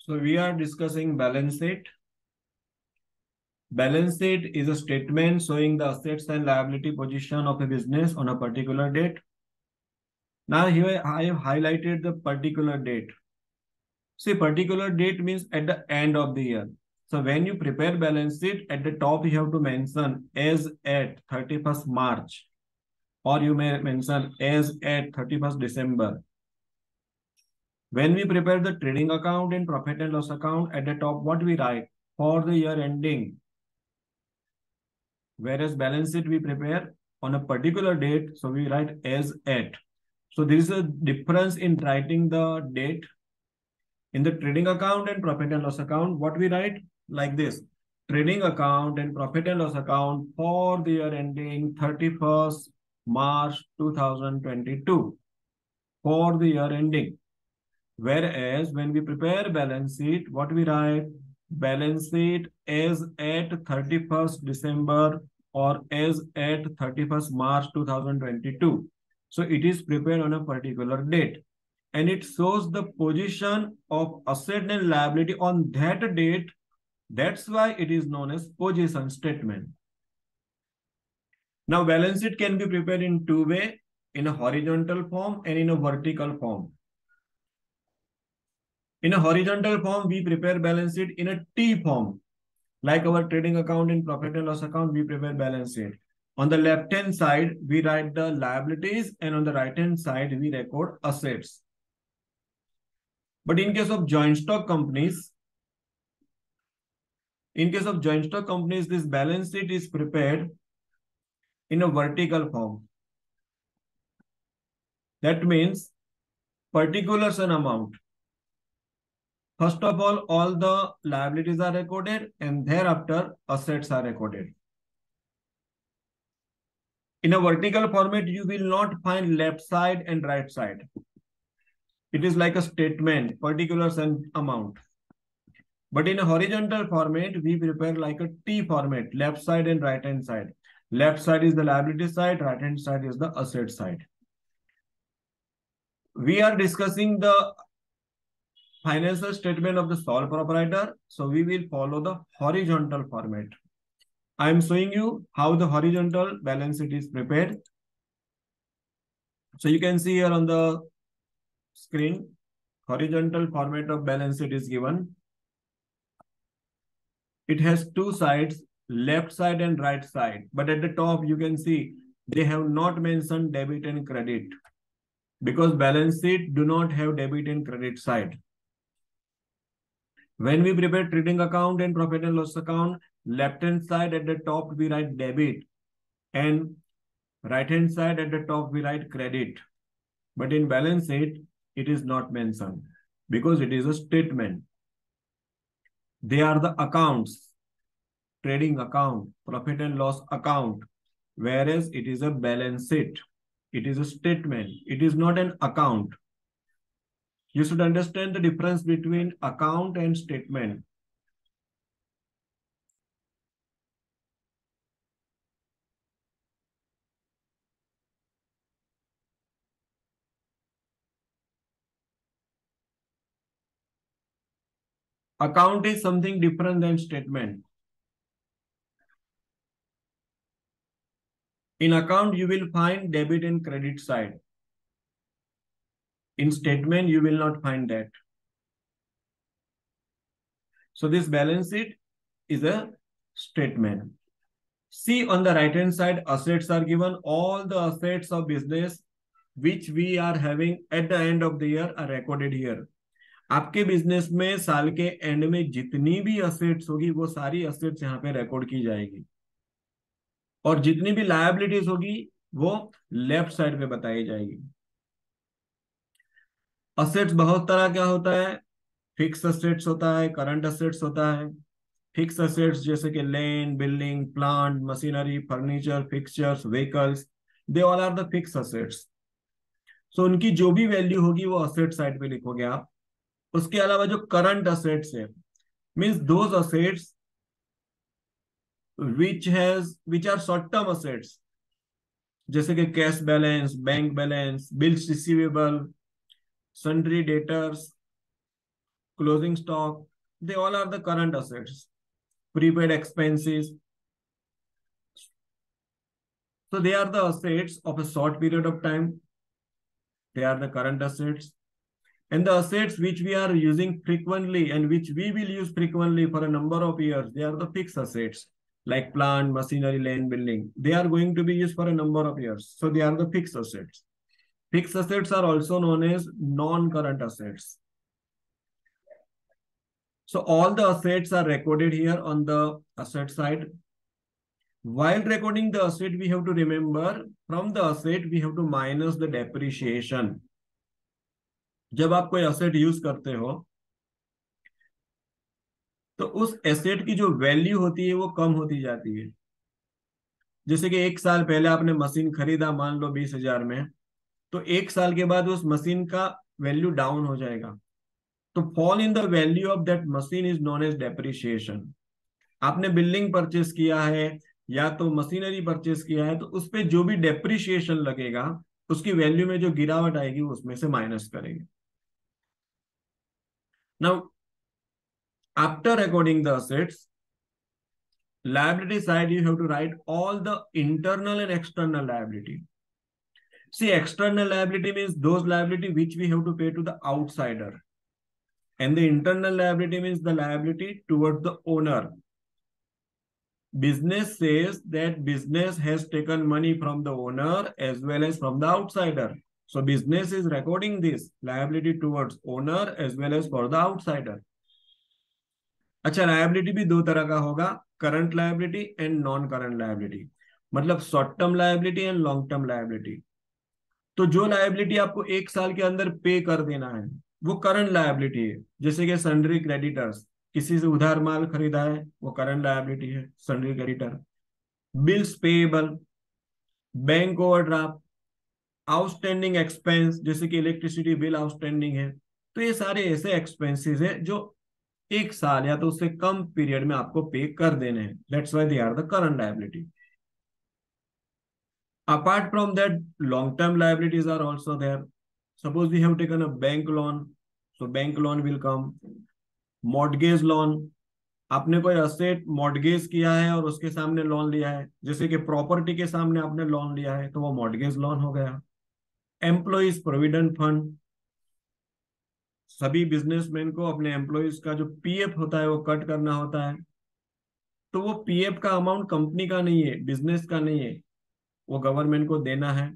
So we are discussing balance sheet. Balance sheet is a statement showing the assets and liability position of a business on a particular date. Now here I have highlighted the particular date. See, particular date means at the end of the year. So when you prepare balance sheet, at the top you have to mention as at 31st March, or you may mention as at 31st December. When we prepare the trading account and profit and loss account, at the top what we write? For the year ending. Whereas balance sheet we prepare on a particular date, so we write as at. So there is a difference in writing the date. In the trading account and profit and loss account, what we write? Like this: trading account and profit and loss account for the year ending 31st March 2022. For the year ending. Whereas when we prepare balance sheet, what we write? Balance sheet as at 31st December or as at 31st March 2022. So it is prepared on a particular date. And it shows the position of asset and liability on that date. That's why it is known as position statement. Now, balance sheet can be prepared in two ways, in a horizontal form and in a vertical form. In a horizontal form, we prepare balance sheet in a T form. Like our trading account and profit and loss account, we prepare balance sheet. On the left-hand side, we write the liabilities, and on the right-hand side, we record assets. But in case of joint stock companies, this balance sheet is prepared in a vertical form. That means particulars and amount. First of all the liabilities are recorded, and thereafter assets are recorded. In a vertical format, you will not find left side and right side. It is like a statement, particulars and amount. But in a horizontal format, we prepare like a T format, left side and right hand side. Left side is the liability side, right hand side is the asset side. We are discussing the financial statement of the sole proprietor, so we will follow the horizontal format. I am showing you how the horizontal balance sheet is prepared. So you can see here on the screen, horizontal format of balance sheet is given. It has two sides, left side and right side. But at the top, you can see they have not mentioned debit and credit because balance sheet do not have debit and credit side. When we prepare trading account and profit and loss account, left-hand side at the top, we write debit, and right-hand side at the top, we write credit. But in balance sheet, it is not mentioned because it is a statement. They are the accounts, trading account, profit and loss account, whereas it is a balance sheet. It is a statement. It is not an account. You should understand the difference between account and statement. Account is something different than statement. In account, you will find debit and credit side. In statement, you will not find that. So this balance sheet is a statement. See on the right hand side, assets are given. All the assets of business which we are having at the end of the year are recorded here. आपके business में साल के and में जितनी भी assets होगी वो सारी असेट्स यहाँ पे रिकॉर्ड की जाएगी, और जितनी भी लायबिलिटीज होगी वो लेफ्ट साइड पे बताई जाएगी. असेट्स बहुत तरह क्या होता है. फिक्स असेट्स होता है, करंट असेट्स होता है. फिक्स असेट्स जैसे कि land, building, plant, machinery, furniture, fixtures, vehicles, they all are the fixed assets. So उनकी जो भी वैल्यू होगी वो असेट साइड पे लिखोगे आप. उसके अलावा जो करंट असेट्स है, means those assets which are short term assets, जैसे कि cash balance, bank balance, bills receivable, sundry debtors, closing stock, they all are the current assets. Prepaid expenses, so they are the assets of a short period of time. They are the current assets. And the assets which we are using frequently and which we will use frequently for a number of years, they are the fixed assets, like plant, machinery, land, building. They are going to be used for a number of years. So they are the fixed assets. Fixed assets are also known as non-current assets. So all the assets are recorded here on the asset side. While recording the asset, we have to remember from the asset, we have to minus the depreciation. जब आप कोई asset use करते हो तो उस asset की जो value होती है वो कम होती जाती है। जैसे कि 1 साल पहले आपने मशीन खरीदा, मान लो 20,000 में, तो 1 साल के बाद उस मशीन का वैल्यू डाउन हो जाएगा। तो fall in the value of that machine is known as depreciation. आपने बिल्डिंग परचेस किया है या तो मशीनरी परचेस किया है, तो उस पर जो भी डेप्रिसिएशन लगेगा उसकी वैल्यू में जो गिरावट आएगी उसमें से माइनस करेंगे। Now after recording the assets, liability side, you have to write all the internal and external liability. See, external liability means those liability which we have to pay to the outsider, and the internal liability means the liability towards the owner. Business says that business has taken money from the owner as well as from the outsider. So business is recording this liability towards owner as well as for the outsider. अच्छा, liability भी दो तरह का होगा, current liability and non current liability. मतलब short term liability and long term liability. तो जो liability आपको 1 साल के अंदर पे कर देना है वो करंट लायबिलिटी है। जैसे कि सन्ड्री क्रेडिटर्स, किसी से उधार माल खरीदा है, वो करंट लायबिलिटी है, sundry creditor. Bills payable, bank overdraft, outstanding expense, जैसे कि इलेक्ट्रिसिटी बिल आउटस्टैंडिंग है। तो ये सारे ऐसे एक्सपेंसेस है जो 1 साल या तो उससे कम पीरियड में आपको पे कर देने हैं। That's why they are the current liability. Apart from that, long term liabilities are also there. Suppose we have taken a bank loan, so bank loan will come. Mortgage loan, आपने कोई asset mortgage किया है और उसके सामने loan लिया है, जैसे कि प्रॉपर्टी के सामने आपने लोन लिया है, तो वो मॉर्टगेज लोन हो गया। एम्प्लॉइज प्रोविडेंट फंड, सभी बिजनेसमैन को अपने एम्प्लॉइज का जो पीएफ होता है वो कट करना होता है। तो वो पीएफ का अमाउंट कंपनी का नहीं है, बिजनेस का नहीं है, वो गवर्नमेंट को देना है।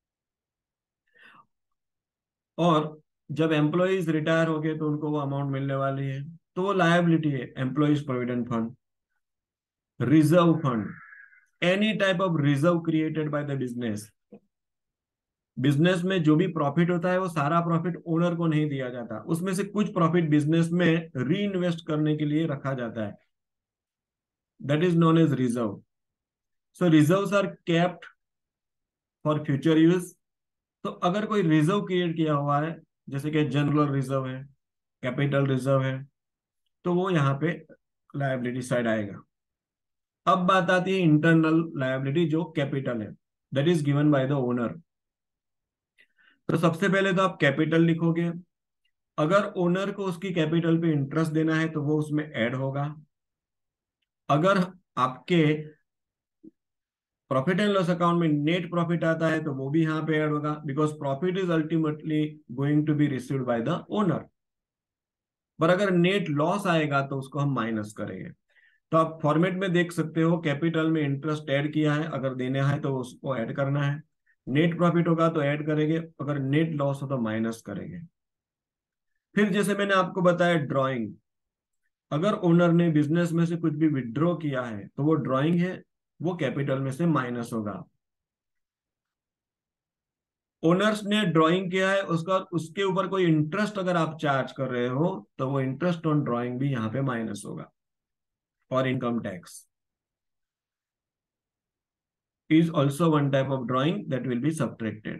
और जब एम्प्लॉइज रिटायर हो गए तो उनको वो अमाउंट मिलने वाली है, तो वो लायबिलिटी है। Employees provident fund, reserve fund, any type of reserve created by the business. Business में जो भी प्रॉफिट होता है वो सारा प्रॉफिट ओनर को नहीं दिया जाता, उसमें से कुछ प्रॉफिट बिजनेस में री इन्वेस्ट करने के लिए रखा जाता है। That is known as reserve. So reserves are kept for future use. तो अगर कोई रिजर्व क्रिएट किया हुआ है, जैसे कि जनरल रिजर्व है, कैपिटल रिजर्व है, तो वो यहाँ पे लायबिलिटी साइड आएगा। अब बात आती है इंटरनल लायबिलिटी, जो कैपिटल है, that is given by the owner. तो सबसे पहले तो आप कैपिटल लिखोगे। अगर ओनर को उसकी कैपिटल पे इंटरेस्ट देना है तो वो उसमें ऐड होगा। अगर आपके प्रॉफिट एंड लॉस अकाउंट में नेट प्रॉफिट आता है तो वो भी यहाँ पे ऐड होगा, because profit is ultimately going to be received by the owner. पर अगर नेट लॉस आएगा तो उसको हम माइनस करेंगे। तो आप फॉर्मेट में देख सकते हो, कैपिटल में इंटरेस्ट ऐड किया है, अगर देना है तो उसको ऐड करना है। नेट प्रॉफिट होगा तो ऐड करेंगे, अगर नेट लॉस हो तो माइनस करेंगे। फिर जैसे मैंने आपको बताया ड्रॉइंग, अगर ओनर ने बिजनेस में से कुछ भी विड्रॉ किया है तो वो ड्रॉइंग है, वो कैपिटल में से माइनस होगा। ओनर्स ने ड्राइंग किया है, उसका उसके ऊपर कोई इंटरेस्ट अगर आप चार्ज कर रहे हो तो वो इंटरेस्ट ऑन ड्राइंग भी यहाँ पे माइनस होगा। और income tax is also one type of drawing that will be subtracted.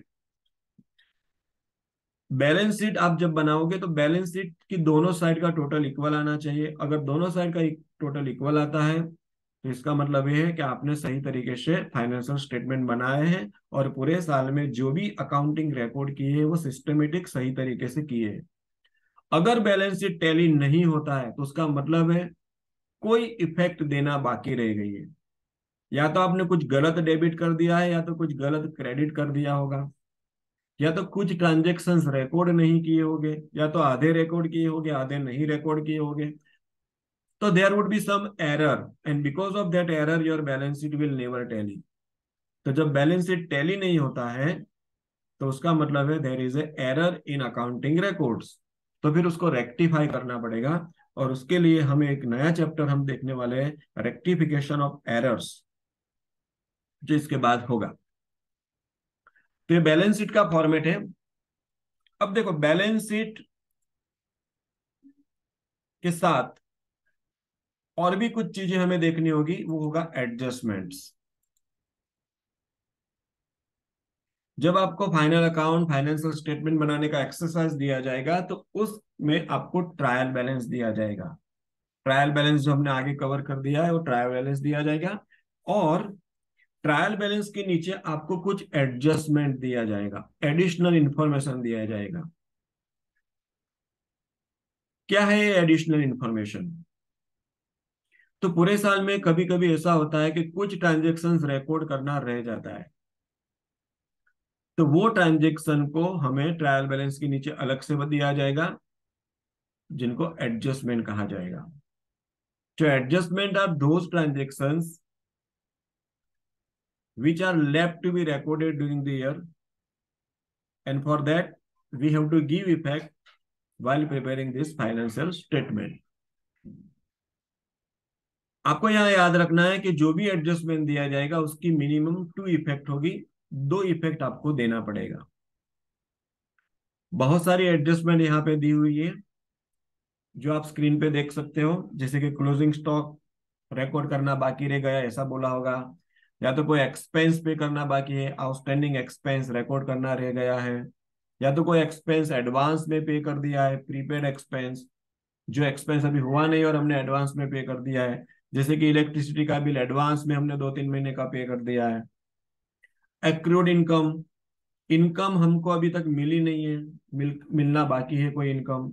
Balance sheet आप जब बनाओगे तो बैलेंस शीट की दोनों साइड का टोटल इक्वल आना चाहिए। अगर दोनों साइड का टोटल इक्वल आता है तो इसका मतलब ये है कि आपने सही तरीके से फाइनेंशियल स्टेटमेंट बनाए हैं और पूरे साल में जो भी अकाउंटिंग रिकॉर्ड किए हैं वो सिस्टमेटिक सही तरीके से किए हैं। अगर बैलेंस शीट टैली नहीं होता है तो उसका मतलब है कोई इफेक्ट देना बाकी रह गई है। या तो आपने कुछ गलत डेबिट कर दिया है, या तो कुछ गलत क्रेडिट कर दिया होगा, या तो कुछ ट्रांजेक्शन्स रिकॉर्ड नहीं किए होंगे, या तो आधे रिकॉर्ड किए होंगे आधे नहीं रिकॉर्ड किए होंगे। तो there would be some error, and because of that error your balance sheet will never tally. तो जब बैलेंस शीट टैली नहीं होता है तो उसका मतलब है there is a error in accounting records. तो फिर उसको रेक्टिफाई करना पड़ेगा, और उसके लिए हमें एक नया चैप्टर हम देखने वाले हैं, रेक्टिफिकेशन ऑफ एरर्स, जो इसके बाद होगा। तो ये बैलेंस शीट का फॉर्मेट है। अब देखो बैलेंस शीट के साथ और भी कुछ चीजें हमें देखनी होगी, वो होगा एडजस्टमेंट्स। जब आपको फाइनल अकाउंट फाइनेंशियल स्टेटमेंट बनाने का एक्सरसाइज दिया जाएगा तो उसमें आपको ट्रायल बैलेंस दिया जाएगा। ट्रायल बैलेंस जो हमने आगे कवर कर दिया है वो ट्रायल बैलेंस दिया जाएगा, और ट्रायल बैलेंस के नीचे आपको कुछ एडजस्टमेंट दिया जाएगा, एडिशनल इंफॉर्मेशन दिया जाएगा। क्या है ये एडिशनल इंफॉर्मेशन? तो पूरे साल में कभी कभी ऐसा होता है कि कुछ ट्रांजेक्शन्स रिकॉर्ड करना रह जाता है, तो वो ट्रांजेक्शन को हमें ट्रायल बैलेंस के नीचे अलग से दिया जाएगा, जिनको एडजस्टमेंट कहा जाएगा। जो adjustment are those transactions which are left to be recorded during the year, and for that we have to give effect while preparing this financial statement. आपको यहाँ याद रखना है कि जो भी एडजस्टमेंट दिया जाएगा उसकी मिनिमम 2 इफेक्ट होगी, 2 इफेक्ट आपको देना पड़ेगा। बहुत सारी एडजस्टमेंट यहाँ पे दी हुई है जो आप स्क्रीन पे देख सकते हो, जैसे कि क्लोजिंग स्टॉक रिकॉर्ड करना बाकी रह गया ऐसा बोला होगा, या तो कोई एक्सपेंस पे करना बाकी है, आउटस्टैंडिंग एक्सपेंस रिकॉर्ड करना रह गया है, या तो कोई एक्सपेंस एडवांस में पे कर दिया है, प्रीपेड एक्सपेंस, जो एक्सपेंस अभी हुआ नहीं और हमने एडवांस में पे कर दिया है, जैसे कि इलेक्ट्रिसिटी का बिल एडवांस में हमने 2-3 महीने का पे कर दिया है। एक्रूड इनकम, इनकम हमको अभी तक मिली नहीं है, मिलना बाकी है कोई इनकम,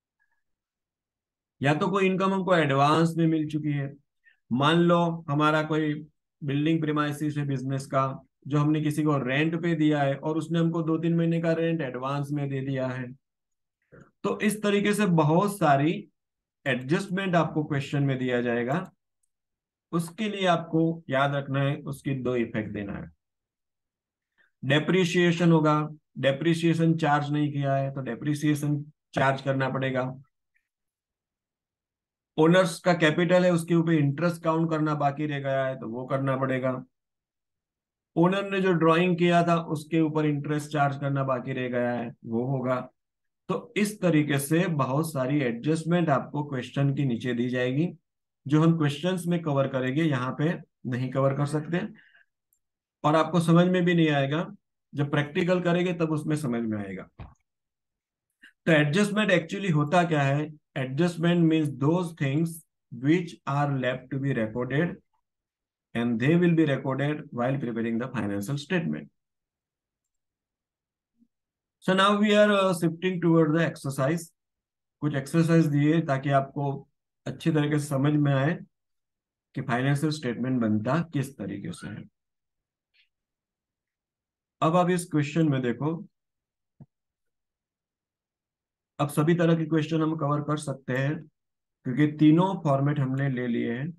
या तो कोई इनकम हमको एडवांस में मिल चुकी है। मान लो हमारा कोई बिल्डिंग प्रीमाइसिस है बिजनेस का, जो हमने किसी को रेंट पे दिया है और उसने हमको 2-3 महीने का रेंट एडवांस में दे दिया है। तो इस तरीके से बहुत सारी एडजस्टमेंट आपको क्वेश्चन में दिया जाएगा। उसके लिए आपको याद रखना है, उसकी 2 इफेक्ट देना है। डेप्रिसिएशन होगा, डेप्रिसिएशन चार्ज नहीं किया है तो डेप्रिसिएशन चार्ज करना पड़ेगा। ओनर्स का कैपिटल है उसके ऊपर इंटरेस्ट काउंट करना बाकी रह गया है तो वो करना पड़ेगा। ओनर ने जो ड्राइंग किया था उसके ऊपर इंटरेस्ट चार्ज करना बाकी रह गया है वो होगा। तो इस तरीके से बहुत सारी एडजस्टमेंट आपको क्वेश्चन के नीचे दी जाएगी, जो हम क्वेश्चंस में कवर करेंगे, यहाँ पे नहीं कवर कर सकते, और आपको समझ में भी नहीं आएगा। जब प्रैक्टिकल करेंगे तब उसमें समझ में आएगा। तो एडजस्टमेंट एक्चुअली होता क्या है? Adjustment means those things which are left to be recorded, and they will be recorded while preparing the financial statement. So now we are shifting toward the exercise. कुछ एक्सरसाइज दिए ताकि आपको अच्छी तरीके से समझ में आए कि फाइनेंशियल स्टेटमेंट बनता किस तरीके से है। अब आप इस क्वेश्चन में देखो, अब सभी तरह के क्वेश्चन हम कवर कर सकते हैं क्योंकि तीनों फॉर्मेट हमने ले लिए हैं।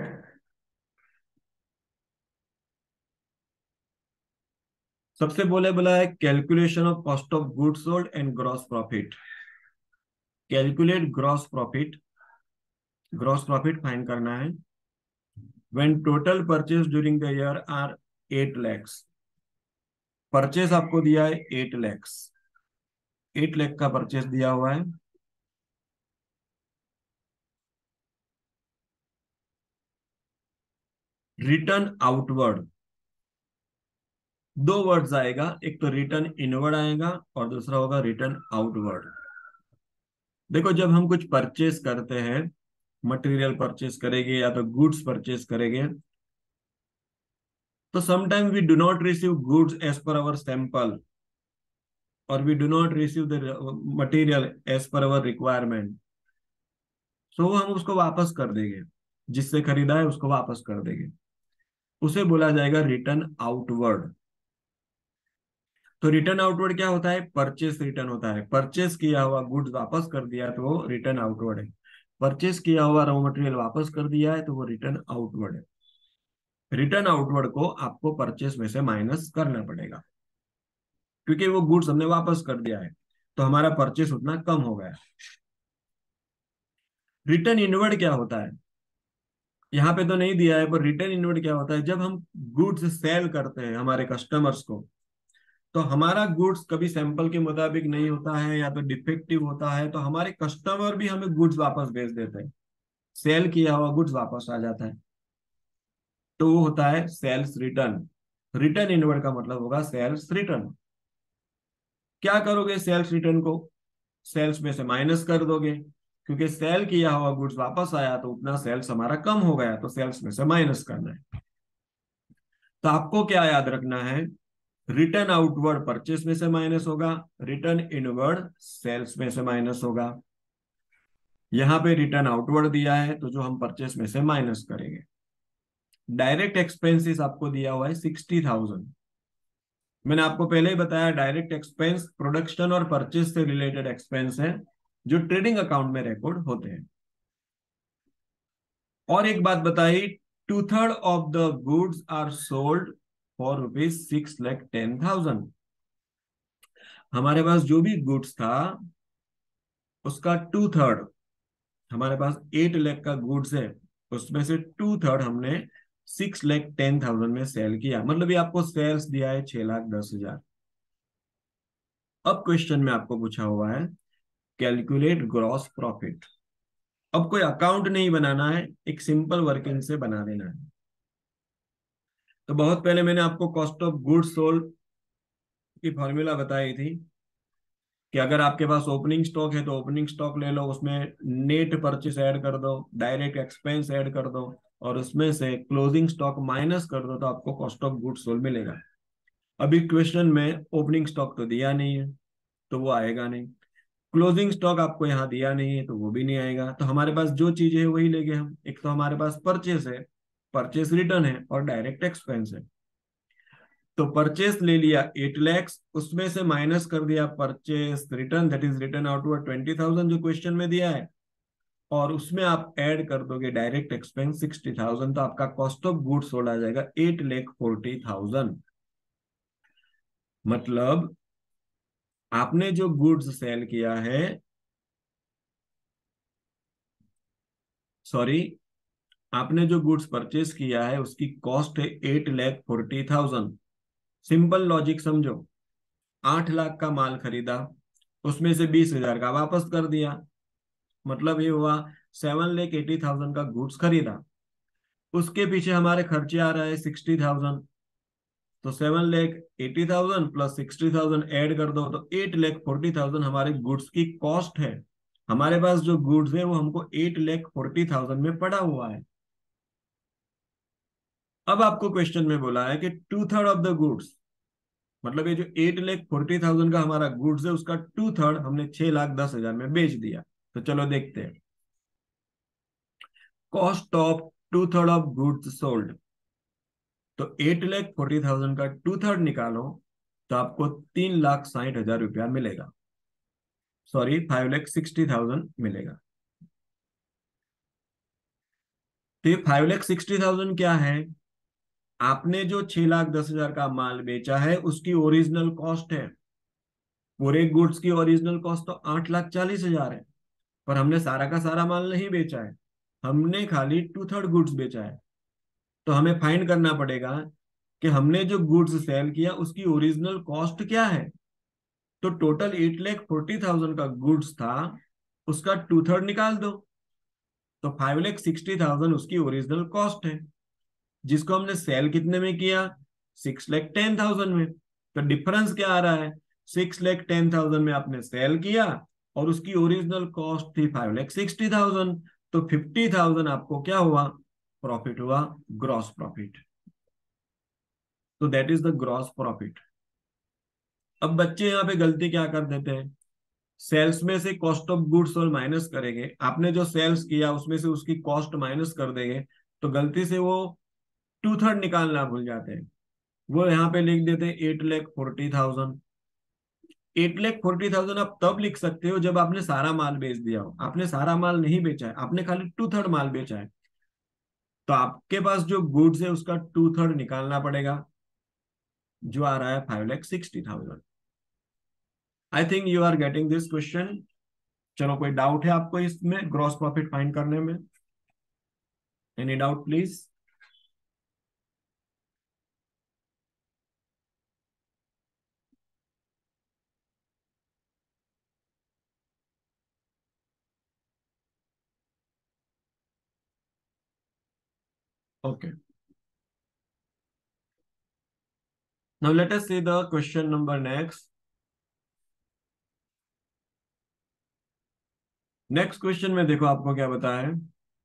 सबसे बोले बोला है calculation of cost of goods sold and gross profit. Calculate gross profit, gross profit find करना है। When total purchase during the year are 8 lakhs, purchase आपको दिया है 8 lakhs, 8 लाख का परचेज दिया हुआ है। रिटर्न आउटवर्ड, 2 वर्ड्स आएगा, एक तो रिटर्न इनवर्ड आएगा और दूसरा होगा रिटर्न आउटवर्ड। देखो जब हम कुछ परचेज करते हैं, मटेरियल परचेज करेंगे या तो गुड्स परचेज करेंगे, तो sometime we do not receive goods as per our sample. और we do not receive the material as per our requirement, सो हम उसको वापस कर देंगे, जिससे खरीदा है उसको वापस कर देंगे, उसे बोला जाएगा रिटर्न आउटवर्ड। तो रिटर्न आउटवर्ड क्या होता है? परचेस रिटर्न होता है। परचेस किया हुआ गुड्स वापस कर दिया तो वो रिटर्न आउटवर्ड है। परचेस किया हुआ रॉ मटेरियल वापस कर दिया है तो वो रिटर्न आउटवर्ड है। रिटर्न आउटवर्ड को आपको परचेस में से माइनस करना पड़ेगा, क्योंकि वो गुड्स हमने वापस कर दिया है तो हमारा परचेस उतना कम हो गया। रिटर्न इनवर्ड क्या होता है? यहाँ पे तो नहीं दिया है, पर रिटर्न इनवर्ड क्या होता है? जब हम गुड्स सेल करते हैं हमारे कस्टमर्स को, तो हमारा गुड्स कभी सैंपल के मुताबिक नहीं होता है या तो डिफेक्टिव होता है, तो हमारे कस्टमर भी हमें गुड्स वापस भेज देते हैं, सेल किया हुआ गुड्स वापस आ जाता है, तो वो होता है सेल्स रिटर्न। रिटर्न इनवर्ड का मतलब होगा सेल्स रिटर्न। क्या करोगे सेल्स रिटर्न को? सेल्स में से माइनस कर दोगे, क्योंकि सेल किया हुआ गुड्स वापस आया तो उतना सेल्स हमारा कम हो गया, तो सेल्स में से माइनस करना है। तो आपको क्या याद रखना है? रिटर्न आउटवर्ड परचेस में से माइनस होगा, रिटर्न इनवर्ड सेल्स में से माइनस होगा। यहाँ पे रिटर्न आउटवर्ड दिया है तो जो हम परचेस में से माइनस करेंगे। डायरेक्ट एक्सपेंसेस आपको दिया हुआ है 60,000। मैंने आपको पहले ही बताया डायरेक्ट एक्सपेंस प्रोडक्शन और परचेस से रिलेटेड एक्सपेंस है जो ट्रेडिंग अकाउंट में रिकॉर्ड होते हैं। और एक बात बताई, 2/3 of the goods are sold for ₹6,10,000। हमारे पास जो भी गुड्स था उसका 2/3, हमारे पास 8 लाख का गुड्स है, उसमें से 2/3 हमने 6,10,000 में सेल किया, मतलब ये आपको सेल्स दिया है 6,10,000। अब क्वेश्चन में आपको पूछा हुआ है कैलकुलेट ग्रॉस प्रॉफिट। अब कोई अकाउंट नहीं बनाना है, एक सिंपल वर्किंग से बना देना है। तो बहुत पहले मैंने आपको कॉस्ट ऑफ गुड्स सोल्ड की फॉर्मूला बताई थी कि अगर आपके पास ओपनिंग स्टॉक है तो ओपनिंग स्टॉक ले लो, उसमें नेट परचेस ऐड कर दो, डायरेक्ट एक्सपेंस ऐड कर दो, और उसमें से क्लोजिंग स्टॉक माइनस कर दो, तो आपको कॉस्ट ऑफ गुड्स सोल्ड मिलेगा। अभी क्वेश्चन में ओपनिंग स्टॉक तो दिया नहीं है तो वो आएगा नहीं, क्लोजिंग स्टॉक आपको यहाँ दिया नहीं है तो वो भी नहीं आएगा। तो हमारे पास जो चीजें है वही लेंगे हम। एक तो हमारे पास परचेस है, परचेस रिटर्न है, और डायरेक्ट एक्सपेंस है। तो परचेस ले लिया 8 लाख, उसमें से माइनस कर दिया purchase return, that is return outward 20,000 जो क्वेश्चन में दिया है, और उसमें आप ऐड कर दोगे डायरेक्ट एक्सपेंस 60,000, तो आपका कॉस्ट ऑफ गुड्स सोल्ड आ जाएगा 8,40,000। मतलब आपने जो गुड्स सेल किया है, सॉरी, आपने जो गुड्स परचेस किया है उसकी कॉस्ट है 8,40,000। सिंपल लॉजिक समझो, 8 लाख का माल खरीदा, उसमें से 20,000 का वापस कर दिया, मतलब ये हुआ 7,80,000 का गुड्स खरीदा। उसके पीछे हमारे खर्चे आ रहा है 60,000, तो 7,80,000 प्लस 60,000 ऐड कर दो तो 8,40,000 हमारे गुड्स की कॉस्ट है। हमारे पास जो गुड्स है वो हमको 8,40,000 में पड़ा हुआ है। अब आपको क्वेश्चन में बोला है कि 2/3 ऑफ द गुड्स, मतलब ये जो 8,40,000 का हमारा गुड्स है उसका 2/3 हमने 6,10,000 में बेच दिया। तो चलो देखते हैं, cost of 2/3 of goods sold. तो 8,40,000 का 2/3 निकालो तो आपको 3,60,000 रुपया मिलेगा, सॉरी 5,60,000 मिलेगा। तो ये 5,60,000 क्या है? आपने जो 6,10,000 का माल बेचा है उसकी ओरिजिनल कॉस्ट है। पूरे गुड्स की ओरिजिनल कॉस्ट तो 8,40,000 है, पर हमने सारा का सारा माल नहीं बेचा है, हमने खाली 2/3 गुड्स बेचा है। तो हमें फाइंड करना पड़ेगा कि हमने जो गुड्स सेल किया उसकी ओरिजिनल कॉस्ट क्या है। तो टोटल 8,40,000 का गुड्स था, उसका 2/3 निकाल दो, तो 5,60,000 उसकी ओरिजिनल कॉस्ट है, जिसको हमने सेल कितने में किया? 6,10,000 में। तो डिफरेंस क्या आ रहा है? 6,10,000 में आपने सेल किया और उसकी ओरिजिनल कॉस्ट थी 5,60,000, तो 50,000 आपको क्या हुआ? प्रॉफिट हुआ, ग्रॉस प्रॉफिट। तो that is the gross profit. अब बच्चे यहाँ पे गलती क्या कर देते हैं, सेल्स में से कॉस्ट ऑफ गुड्स और माइनस करेंगे, आपने जो सेल्स किया उसमें से उसकी कॉस्ट माइनस कर देंगे, तो गलती से वो 2/3 निकालना भूल जाते हैं। वो यहाँ पे लिख देते हैं 8,40,000। 8,40,000 आप तब लिख सकते हो जब आपने सारा माल बेच दिया हो। आपने सारा माल नहीं बेचा है, आपने खाली 2/3 माल बेचा है, तो आपके पास जो गुड्स है उसका 2/3 निकालना पड़ेगा, जो आ रहा है 5,60,000। I think you are getting this question. चलो, कोई डाउट है आपको इसमें ग्रॉस प्रॉफिट फाइंड करने में? Any doubt please? Okay, now let us see the question number next. Next question में देखो आपको क्या बताया है।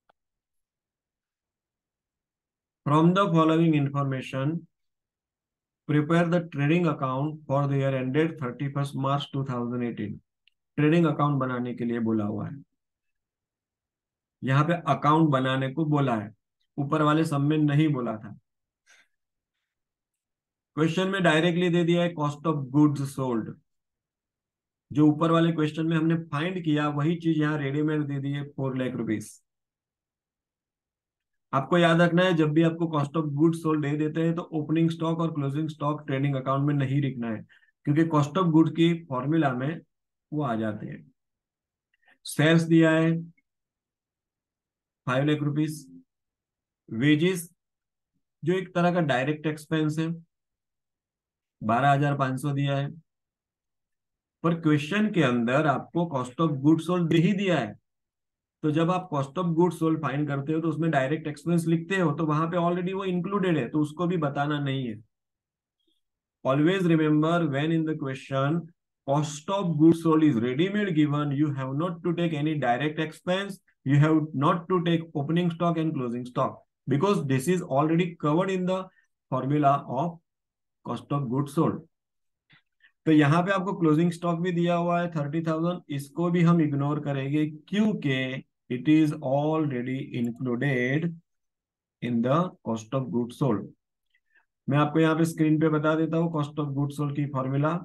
From the following information prepare the trading account for the year ended 31 March 2018। ट्रेडिंग अकाउंट बनाने के लिए बोला हुआ है। यहाँ पे अकाउंट बनाने को बोला है, ऊपर वाले सब में नहीं बोला था। क्वेश्चन में डायरेक्टली दे दिया है कॉस्ट ऑफ गुड्स सोल्ड। जो ऊपर वाले क्वेश्चन में हमने फाइंड किया वही चीज यहाँ रेडीमेड दे दी है, 4 लाख रुपीज। आपको याद रखना है, जब भी आपको कॉस्ट ऑफ गुड्स सोल्ड दे देते हैं तो ओपनिंग स्टॉक और क्लोजिंग स्टॉक ट्रेडिंग अकाउंट में नहीं लिखना है, क्योंकि कॉस्ट ऑफ गुड्स की फॉर्मूला में वो आ जाते हैं। सेल्स दिया है 5 लाख रुपीज। वेजेस, जो एक तरह का डायरेक्ट एक्सपेंस है, 12,500 दिया है। पर क्वेश्चन के अंदर आपको कॉस्ट ऑफ गुड्स सोल्ड दे ही दिया है, तो जब आप cost of goods sold find करते हो तो उसमें डायरेक्ट एक्सपेंस लिखते हो, तो वहां पे ऑलरेडी वो इंक्लूडेड है, तो उसको भी बताना नहीं है। Always remember, when in the question cost of goods sold is ready-made given, you have not to take any direct expense, you have not to take opening stock and closing stock, because this is already covered in the formula of cost of goods sold। तो यहाँ पे आपको closing stock भी दिया हुआ है 30,000, इसको भी हम इग्नोर करेंगे क्योंकि it is already included in the cost of good sold. मैं आपको यहाँ पे स्क्रीन पे बता देता हूँ कॉस्ट ऑफ गुड सोल्ड की formula.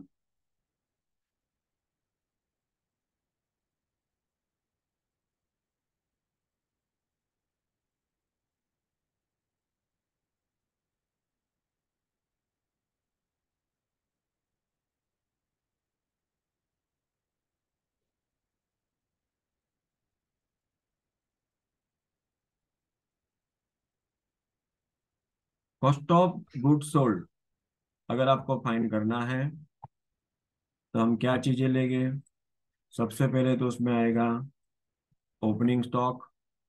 Cost of good sold अगर आपको फाइंड करना है तो हम क्या चीजें लेंगे? सबसे पहले तो उसमें आएगा ओपनिंग स्टॉक,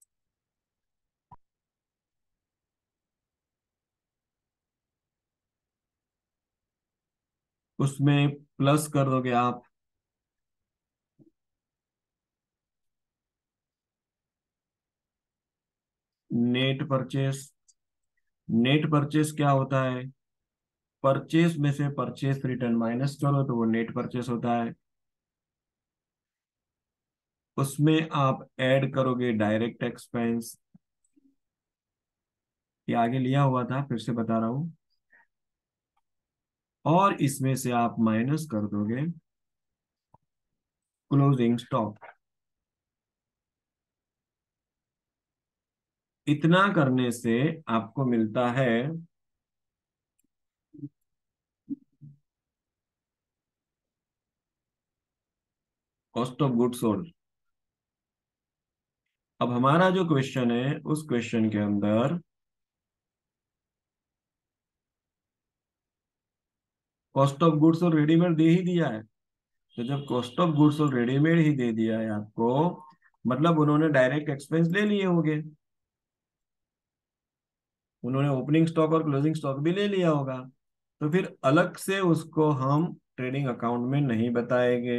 उसमें प्लस कर दोगे आप नेट परचेस। नेट परचेस क्या होता है? परचेस में से परचेस रिटर्न माइनस करो तो वो नेट परचेस होता है। उसमें आप ऐड करोगे डायरेक्ट एक्सपेंस, ये आगे लिया हुआ था फिर से बता रहा हूं, और इसमें से आप माइनस कर दोगे क्लोजिंग स्टॉक। इतना करने से आपको मिलता है कॉस्ट ऑफ गुड सोल्ड। अब हमारा जो क्वेश्चन है उस क्वेश्चन के अंदर कॉस्ट ऑफ गुड्स और रेडीमेड दे ही दिया है, तो जब कॉस्ट ऑफ गुड्स और रेडीमेड ही दे दिया है आपको, मतलब उन्होंने डायरेक्ट एक्सपेंस ले लिए होंगे, उन्होंने ओपनिंग स्टॉक और क्लोजिंग स्टॉक भी ले लिया होगा, तो फिर अलग से उसको हम ट्रेडिंग अकाउंट में नहीं बताएंगे।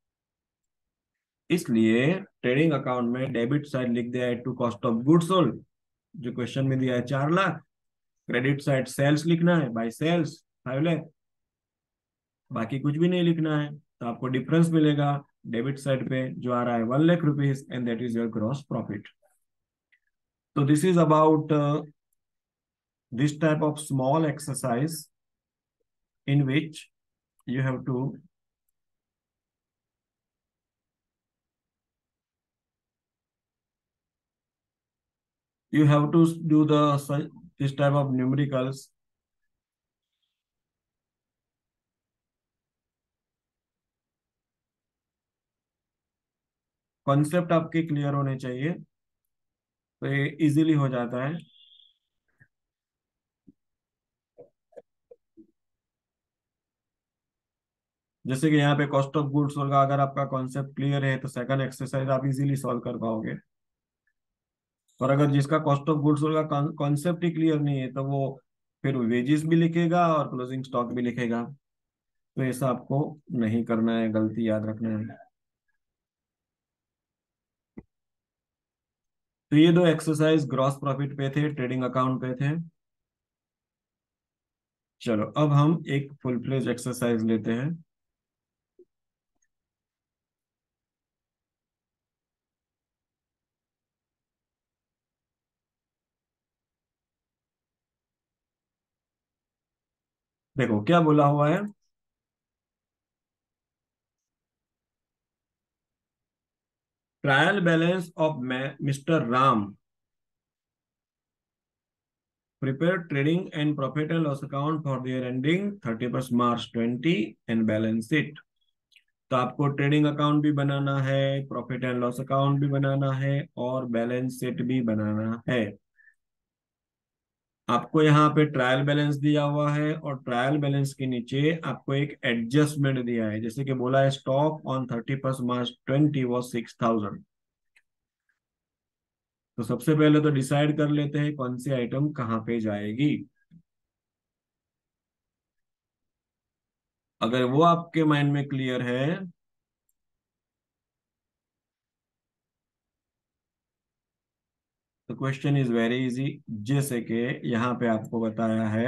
इसलिए ट्रेडिंग अकाउंट में डेबिट साइड लिख दिया है to cost of goods sold, जो क्वेश्चन में दिया है 4 लाख। क्रेडिट साइड सेल्स लिखना है, बाय सेल्स 5 लाख। बाकी कुछ भी नहीं लिखना है, तो आपको डिफरेंस मिलेगा डेबिट साइड पे जो आ रहा है 1,00,000 rupees, and that is your gross profit. तो this is about this type of small exercise in which you have to do this type of numericals. Concept आपके क्लियर होने चाहिए, तो ये इजीली हो जाता है. जैसे कि यहाँ पे कॉस्ट ऑफ गुड्स होगा, अगर आपका कॉन्सेप्ट क्लियर है तो सेकंड एक्सरसाइज आप इजीली सॉल्व कर पाओगे. और अगर जिसका कॉस्ट ऑफ गुड्स होगा कॉन्सेप्ट ही क्लियर नहीं है, तो वो फिर वेजेस भी लिखेगा और क्लोजिंग स्टॉक भी लिखेगा. तो ऐसा आपको नहीं करना है, गलती याद रखना है. तो ये दो एक्सरसाइज ग्रॉस प्रॉफिट पे थे, ट्रेडिंग अकाउंट पे थे. चलो अब हम एक फुल फ्लेज एक्सरसाइज लेते हैं. देखो क्या बोला हुआ है. Trial balance of mister Ram prepared trading and profit and loss account for the year ending 31st March 20 and balance it. तो आपको ट्रेडिंग अकाउंट भी बनाना है, प्रॉफिट एंड लॉस अकाउंट भी बनाना है, और बैलेंस शीट भी बनाना है. आपको यहाँ पे ट्रायल बैलेंस दिया हुआ है, और ट्रायल बैलेंस के नीचे आपको एक एडजस्टमेंट दिया है. जैसे कि बोला है stock on 31st March 20 was 6,000. तो सबसे पहले तो डिसाइड कर लेते हैं कौन सी आइटम कहाँ पे जाएगी. अगर वो आपके माइंड में क्लियर है तो क्वेश्चन इज वेरी इजी. जैसे कि यहाँ पे आपको बताया है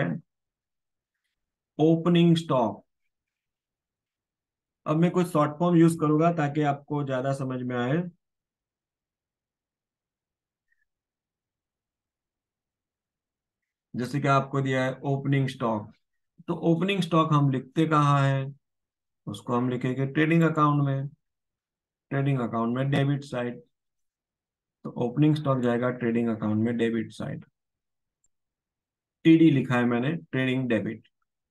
ओपनिंग स्टॉक. अब मैं कुछ शॉर्ट फॉर्म यूज करूंगा ताकि आपको ज्यादा समझ में आए. जैसे कि आपको दिया है ओपनिंग स्टॉक, तो ओपनिंग स्टॉक हम लिखते कहाँ है, उसको हम लिखेंगे ट्रेडिंग अकाउंट में. ट्रेडिंग अकाउंट में डेबिट साइड, तो ओपनिंग स्टॉक जाएगा ट्रेडिंग अकाउंट में डेबिट साइड. टीडी लिखा है मैंने, ट्रेडिंग डेबिट.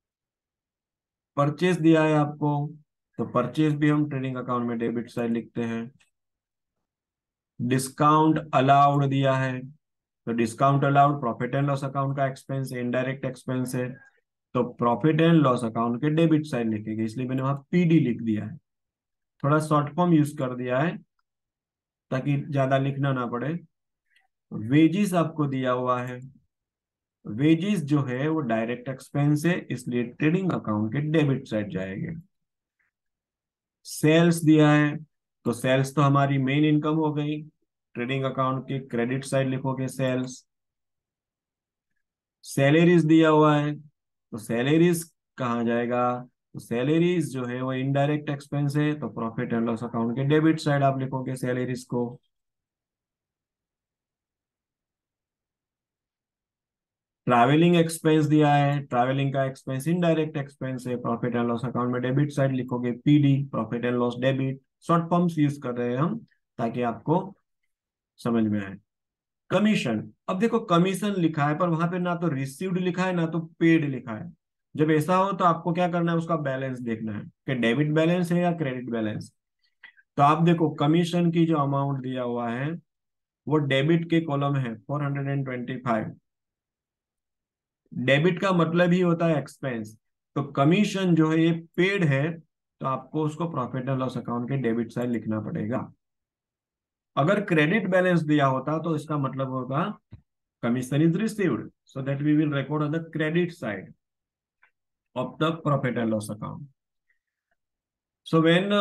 परचेज दिया है आपको, तो परचेज भी हम ट्रेडिंग अकाउंट में डेबिट साइड लिखते हैं. डिस्काउंट अलाउड दिया है, तो discount allowed profit and loss account का एक्सपेंस है, इनडायरेक्ट एक्सपेंस है, तो प्रॉफिट एंड लॉस अकाउंट के डेबिट साइड लिखेंगे, इसलिए मैंने वहां पीडी लिख दिया है. थोड़ा शॉर्ट फॉर्म यूज कर दिया है ताकि ज्यादा लिखना ना पड़े. वेजिस आपको दिया हुआ है, वेजिस जो है वो डायरेक्ट एक्सपेंस है, इसलिए ट्रेडिंग अकाउंट के डेबिट साइड जाएंगे. सेल्स दिया है, तो सेल्स तो हमारी मेन इनकम हो गई, ट्रेडिंग अकाउंट के क्रेडिट साइड लिखोगे सेल्स. सैलरीज दिया हुआ है, तो सैलरीज कहाँ जाएगा, तो सैलरीज जो है वो इनडायरेक्ट एक्सपेंस है, तो प्रॉफिट एंड लॉस अकाउंट के डेबिट साइड आप लिखोगे सैलरीज को. ट्रैवलिंग एक्सपेंस दिया है, ट्रैवलिंग का एक्सपेंस इनडायरेक्ट एक्सपेंस है, प्रॉफिट एंड लॉस अकाउंट में डेबिट साइड लिखोगे PD, profit and loss debit. Short forms use कर रहे हैं हम ताकि आपको समझ में आए. कमीशन, अब देखो कमीशन लिखा है पर वहां पे ना तो रिसीव्ड लिखा है ना तो पेड लिखा है. जब ऐसा हो तो आपको क्या करना है, उसका बैलेंस देखना है कि डेबिट बैलेंस है या क्रेडिट बैलेंस. तो आप देखो कमीशन की जो अमाउंट दिया हुआ है वो डेबिट के कॉलम है 425. डेबिट का मतलब ही होता है एक्सपेंस, तो कमीशन जो है ये पेड है, तो आपको उसको प्रॉफिट एंड लॉस अकाउंट के डेबिट साइड लिखना पड़ेगा. अगर क्रेडिट बैलेंस दिया होता तो इसका मतलब होगा commission is received, so that we will record on the credit side of the profit and loss account. So when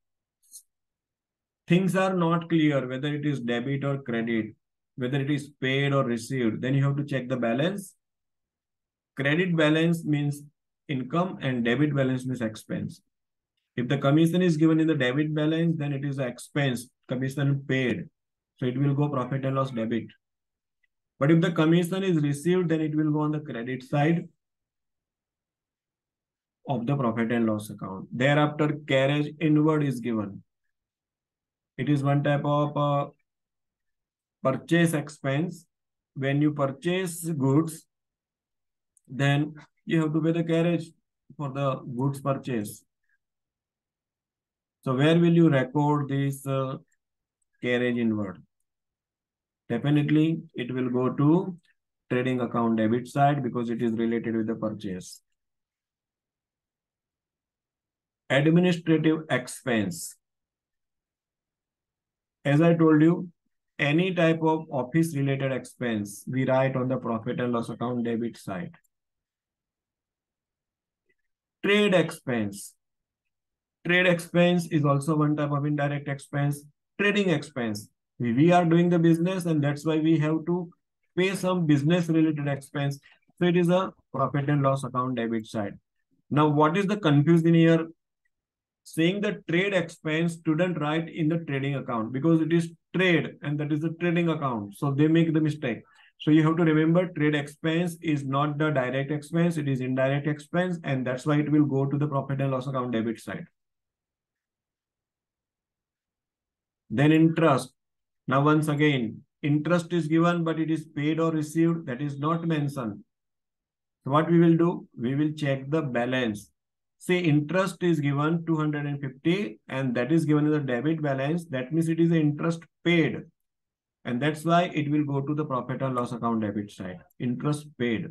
things are not clear whether it is debit or credit, whether it is paid or received, then you have to check the balance. Credit balance means income and debit balance means expense. If the commission is given in the debit balance, then it is an expense, commission paid. So it will go profit and loss debit. But if the commission is received, then it will go on the credit side of the profit and loss account. Thereafter, carriage inward is given. It is one type of purchase expense. When you purchase goods, then you have to pay the carriage for the goods purchase. So where will you record this carriage inward? Definitely, it will go to trading account debit side because it is related with the purchase. Administrative expense. As I told you, any type of office related expense we write on the profit and loss account debit side. Trade expense. Trade expense is also one type of indirect expense. Trading expense. We are doing the business and that's why we have to pay some business related expense. So it is a profit and loss account debit side. Now, what is the confusion here? Saying the trade expense student write in the trading account because it is trade and that is the trading account. So they make the mistake. So you have to remember trade expense is not the direct expense, it is indirect expense, and that's why it will go to the profit and loss account debit side. Then interest. Now once again, interest is given, but it is paid or received. That is not mentioned. So what we will do? We will check the balance. Say interest is given 250 and that is given in the debit balance. That means it is the interest paid. And that's why it will go to the profit and loss account debit side. Interest paid.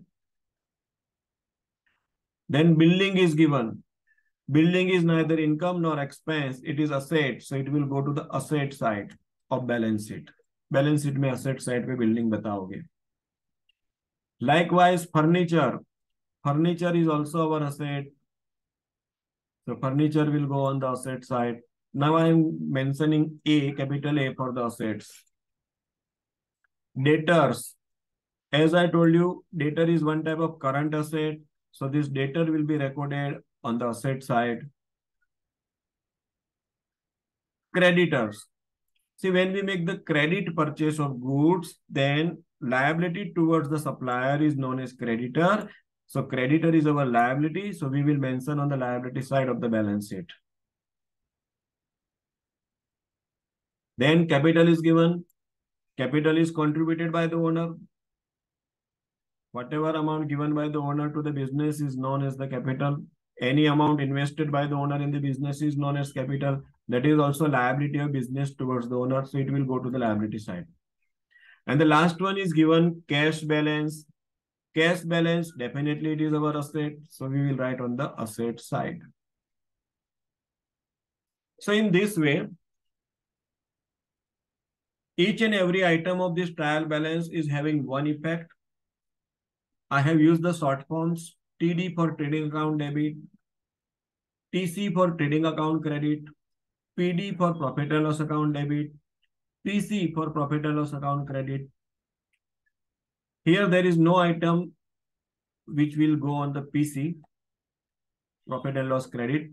Then billing is given. Billing is neither income nor expense. It is asset. So it will go to the asset side of balance sheet. Balance sheet में asset side पे billing बताओगे. Likewise, furniture. Furniture is also our asset. So furniture will go on the asset side. Now I am mentioning A, capital A for the assets. Debtors. As I told you, debtor is one type of current asset. So this debtor will be recorded on the asset side. Creditors. See, when we make the credit purchase of goods, then liability towards the supplier is known as creditor. So creditor is our liability. So we will mention on the liability side of the balance sheet. Then capital is given. Capital is contributed by the owner. Whatever amount given by the owner to the business is known as the capital. Any amount invested by the owner in the business is known as capital. That is also liability of business towards the owner. So it will go to the liability side. And the last one is given cash balance. Cash balance, definitely it is our asset. So we will write on the asset side. So in this way, each and every item of this trial balance is having one effect. I have used the short forms TD for trading account debit, TC for trading account credit, PD for profit and loss account debit, PC for profit and loss account credit. Here there is no item which will go on the PC, profit and loss credit.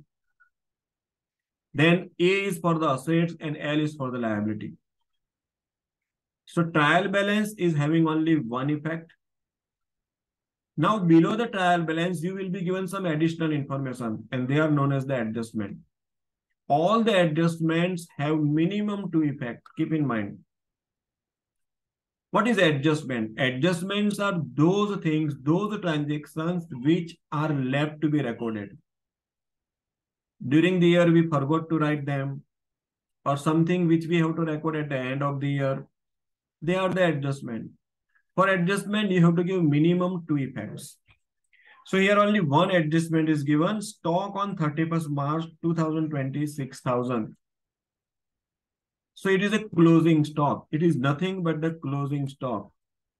Then A is for the assets and L is for the liability. So trial balance is having only one effect. Now below the trial balance, you will be given some additional information and they are known as the adjustment. All the adjustments have minimum two effects. Keep in mind. What is adjustment? Adjustments are those things, those transactions which are left to be recorded. During the year, we forgot to write them, or something which we have to record at the end of the year. They are the adjustment. For adjustment, you have to give minimum two effects. So here only one adjustment is given. Stock on 31st March 2020, 6,000. So it is a closing stock. It is nothing but the closing stock.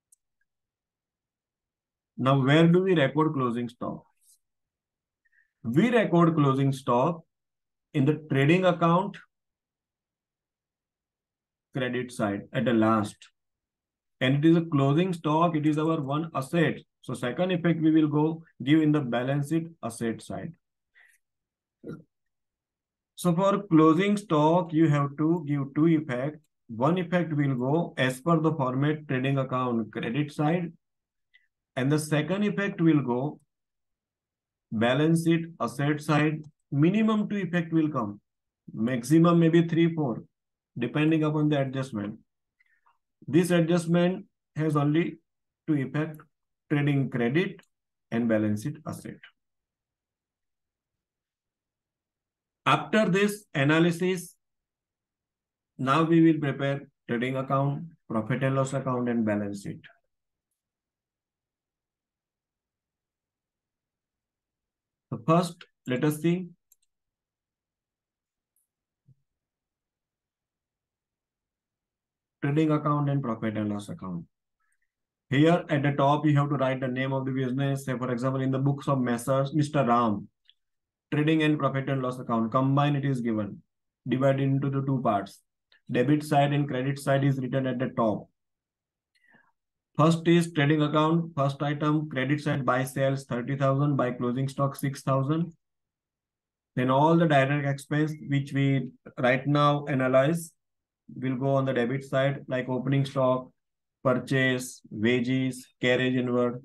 Now, where do we record closing stock? We record closing stock in the trading account credit side at the last. And it is a closing stock. It is our one asset. So second effect we will go give in the balance sheet asset side. So for closing stock, you have to give two effects. One effect will go as per the format trading account credit side, and the second effect will go balance sheet asset side. Minimum two effect will come, maximum maybe 3-4, depending upon the adjustment. This adjustment has only two effect: trading credit and balance sheet asset. After this analysis, now we will prepare trading account, profit and loss account, and balance sheet. So first, let us see trading account and profit and loss account. Here at the top, you have to write the name of the business. Say, for example, in the books of Messrs. Mr. Ram, trading and profit and loss account. Combined, it is given, divided into the two parts. Debit side and credit side is written at the top. First is trading account. First item, credit side buy sales 30,000, buy closing stock 6,000. Then all the direct expense which we right now analyze will go on the debit side, like opening stock, purchase, wages, carriage inward.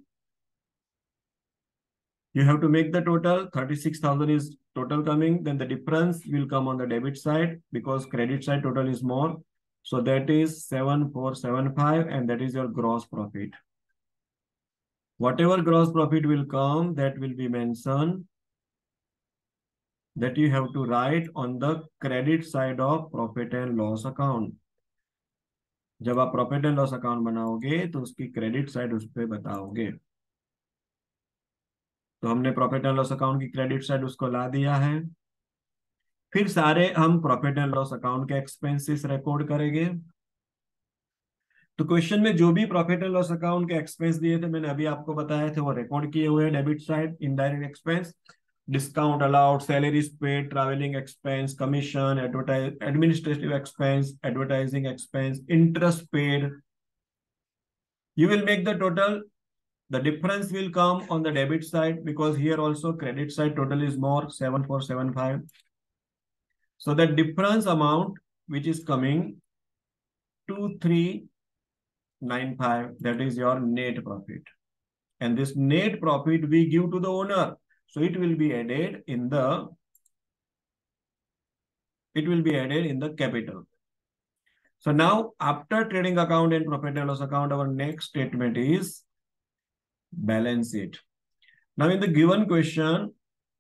You have to make the total. 36,000 is total coming. Then the difference will come on the debit side because credit side total is more. So that is 7,475, and that is your gross profit. Whatever gross profit will come, that will be mentioned, that you have to write on the credit side of profit and loss account. जब आप profit and loss account बनाओगे तो उसकी credit side उस पर बताओगे. तो हमने प्रॉफिट एंड लॉस अकाउंट की क्रेडिट साइड उसको ला दिया है. फिर सारे हम प्रॉफिट एंड लॉस अकाउंट के एक्सपेंसेस रिकॉर्ड करेंगे. तो क्वेश्चन में जो भी प्रॉफिट एंड लॉस अकाउंट के एक्सपेंस दिए थे, मैंने अभी आपको बताए थे, वो रिकॉर्ड किए हुए हैं. Debit side indirect expense, discount allowed, salaries paid, traveling expense, commission, administrative expense, advertising expense, interest paid. You will make the total. The difference will come on the debit side because here also credit side total is more, 7,475. So the difference amount which is coming 2,395, that is your net profit. And this net profit we give to the owner. So it will be added in the capital. So now after trading account and profit and loss account, our next statement is balance sheet. Now in the given question,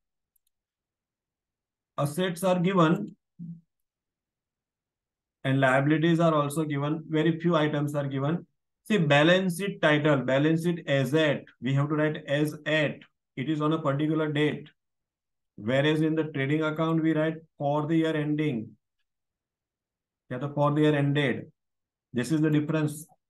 assets are given and liabilities are also given. Very few items are given. See, balance sheet title, balance sheet as at, we have to write as at. It is on a particular date. Whereas in the trading account, we write for the year ending. Yeah, for the year ended. This is the difference